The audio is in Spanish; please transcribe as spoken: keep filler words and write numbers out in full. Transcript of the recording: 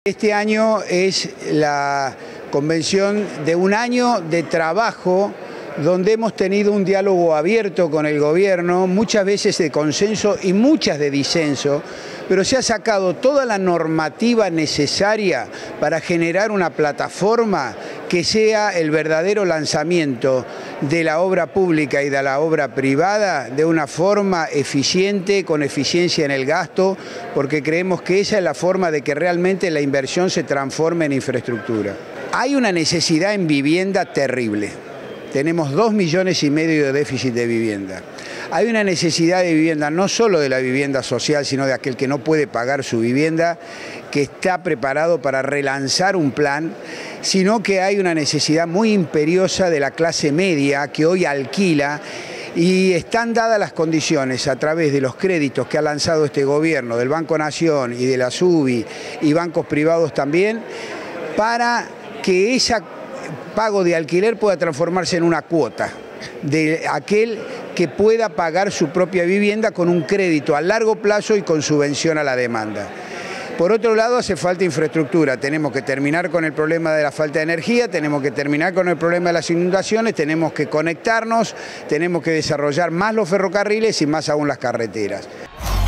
Este año es la convención de un año de trabajo donde hemos tenido un diálogo abierto con el gobierno, muchas veces de consenso y muchas de disenso, pero se ha sacado toda la normativa necesaria para generar una plataforma que sea el verdadero lanzamiento de la obra pública y de la obra privada de una forma eficiente, con eficiencia en el gasto, porque creemos que esa es la forma de que realmente la inversión se transforme en infraestructura. Hay una necesidad en vivienda terrible. Tenemos dos millones y medio de déficit de vivienda. Hay una necesidad de vivienda, no solo de la vivienda social, sino de aquel que no puede pagar su vivienda, que está preparado para relanzar un plan, sino que hay una necesidad muy imperiosa de la clase media que hoy alquila, y están dadas las condiciones a través de los créditos que ha lanzado este gobierno, del Banco Nación y de la SUBI y bancos privados también, para que esa pago de alquiler pueda transformarse en una cuota de aquel que pueda pagar su propia vivienda con un crédito a largo plazo y con subvención a la demanda. Por otro lado, hace falta infraestructura. Tenemos que terminar con el problema de la falta de energía, tenemos que terminar con el problema de las inundaciones, tenemos que conectarnos, tenemos que desarrollar más los ferrocarriles y más aún las carreteras.